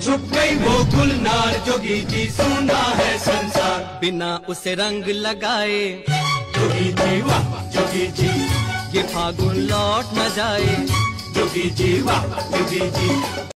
छुप गई वो गुलनार, जोगी जी सुना है संसार। बिना उसे रंग लगाए जोगी जी वाह जोगी जी, ये फागुन लौट न जाए। जोगी जी वाह जोगी जी।